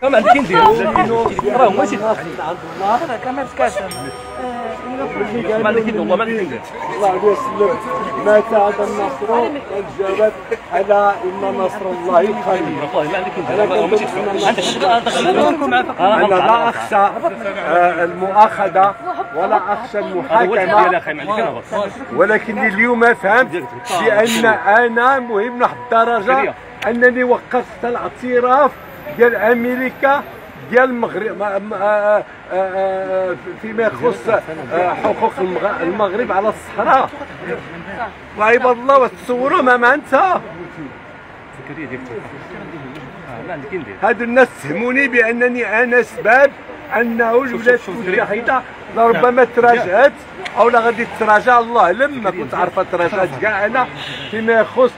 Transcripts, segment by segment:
ما عندك ندير راه ماشي عند الله هذا كمان كاسه ما عندك ندير والله ما عندك ندير. الله عليه وسلم متى هذا النصر قد جابت على ان نصر الله قريب. والله ما عندك ندير ماشي انا لا اخشى المؤاخذه ولا اخشى المحاكمه، ولكن اليوم فهمت بان انا مهم لواحد الدرجه انني وقفت الاعتراف ديال امريكا ديال المغرب فيما يخص حقوق المغرب على الصحراء. وعباد الله وتصوروا ما انت هادو الناس تهموني بانني انا سبب انه الولايات المتحده لربما تراجعت او لا غادي تراجع، الله اعلم، ما كنت عارفه تراجعت كاع انا فيما يخص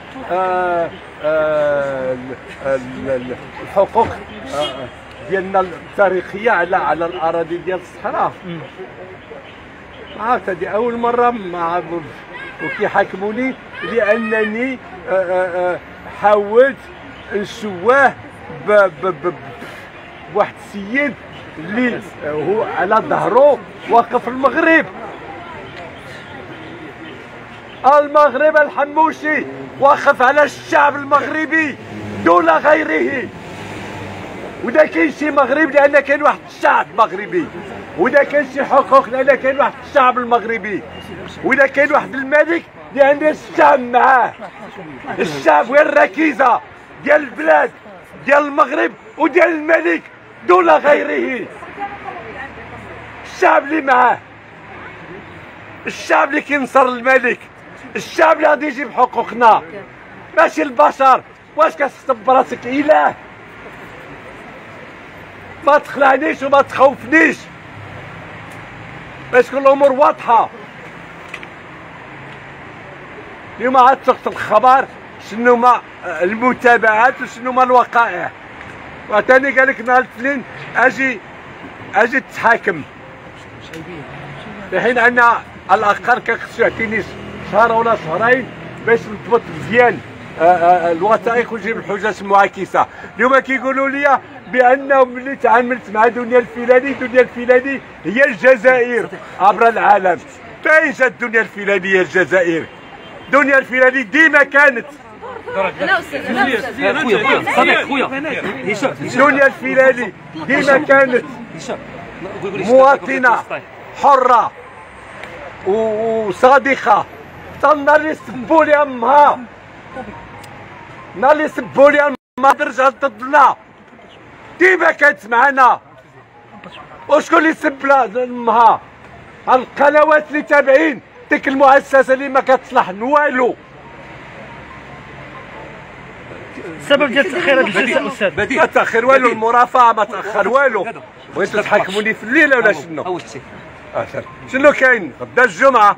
الحقوق ديالنا التاريخيه على الاراضي ديال الصحراء. عرفت هذه اول مره مع وكيحاكموني لانني حاولت نسواه بواحد السيد اللي هو على ظهره واقف المغرب الحموشي واقف على الشعب المغربي دون غيره. ودا كاين شي مغرب لان كاين واحد الشعب مغربي، ودا كاين شي حقوق لان كاين واحد الشعب المغربي، ودا كاين واحد الملك لان الشعب معاه. الشعب هو الركيزه ديال البلاد ديال المغرب وديال الملك دون غيره. الشعب اللي معاه، الشعب اللي كينصر الملك، الشعب اللي غادي يجيب حقوقنا، ماشي البشر. واش كتحسب براسك اله؟ ما تخلعنيش وما تخوفنيش باش تكون الامور واضحه. اليوم عاد سقط الخبر شنو ما المتابعات وشنو ما الوقائع، وعطاني قال لك نهار الاثنين اجي تحاكم، في حين ان على الاقل كان خصو يعطيني شهر ولا شهرين باش نضبط مزيان الوثائق ونجيب الحجج المعاكسه. اليوم كيقولوا لي بانه ملي تعاملت مع دنيا الفيلاني هي الجزائر عبر العالم. فين جات دنيا الفيلاني هي الجزائر؟ دنيا الفيلاني ديما كانت لا استاذ خويا دنيا الفيلاني ديما كانت مواطنه حره وصادقه. حتى النهار اللي سبوا لي امها، النهار اللي سبوا لي امها رجعت ضدنا، ديما كانت معنا. وشكون اللي سب امها؟ القنوات اللي تابعين ديك المؤسسه اللي ما كتصلح والو. السبب ديال تاخير هذه الجلسه استاذ؟ ما تاخر والو، المرافعه ما تاخر والو. بغيتو تحاكموني في الليله ولا شنو؟ شنو كاين غدا الجمعه؟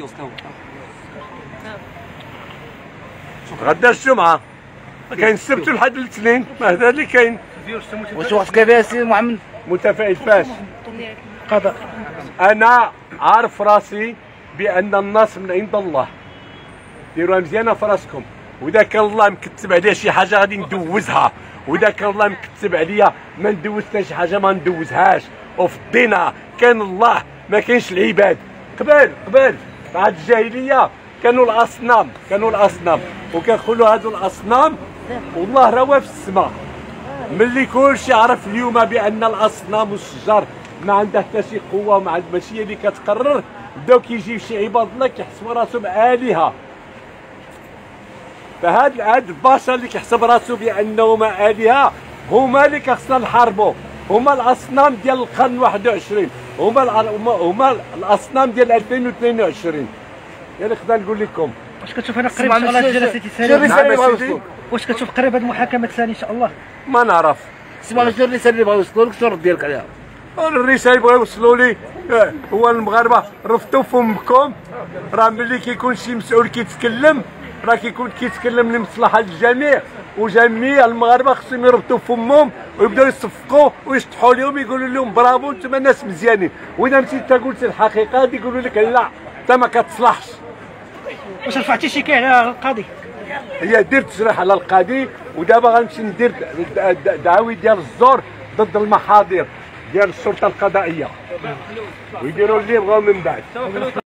غدا الجمعه كاين السبت والحد الاثنين، ما هذا اللي كاين. واش وقتك فيها سي محمد؟ متفائل فاش؟ قضاء. انا عارف راسي بان النصر من عند الله، ديروها مزيانه في راسكم. واذا كان الله مكتب عليا شي حاجه غادي ندوزها، واذا كان الله مكتب عليا ما ندوز حتى شي حاجه ما ندوزهاش. وفي الدين كان الله ما كاينش العباد. قبل مع الجاهليه كانوا الاصنام وكنقولوا هادو الاصنام والله راه في السماء. ملي كلشي عرف اليوم بان الاصنام والشجر ما عندها حتى شي قوه وما عندها ماشي هي اللي كتقرر، بداو كيجيو شي عباد الله كيحسبوا راسهم الهه. فهاد البشر اللي كيحسب راسو بانهم الهه هما اللي خصنا نحاربوا، هما الاصنام ديال القرن 21، هما الاصنام ديال 2022. يعني خدا نقول لكم واش كتشوف انا قريب ان شاء الله الجلسه الثانيه؟ واش كتشوف قريب هذه المحاكمه الثانيه ان شاء الله؟ ما نعرف. اسمع شنو الرساله اللي بغاو يوصلوا لك، شنو الرد ديالك عليها؟ الرساله اللي بغاو يوصلوا لي هو المغاربه رفضوا فمكم. راه ملي كيكون شي مسؤول كيتكلم راه كيكون كيتكلم لمصلحه الجميع، وجميع المغاربه خصهم يربطوا فمهم ويبداو يصفقوا ويشطحوا لهم يقولوا لهم برافو انتم ناس مزيانين. واذا مشيت قلت الحقيقه غادي يقولوا لك لا انت ما كتصلحش. واش رفعتي شكاية على القاضي؟ هي درت تصريح على القاضي، ودابا غنمشي ندير دعاوي ديال الزور ضد المحاضر ديال السلطه القضائيه ويديروا اللي يبغاو من بعد.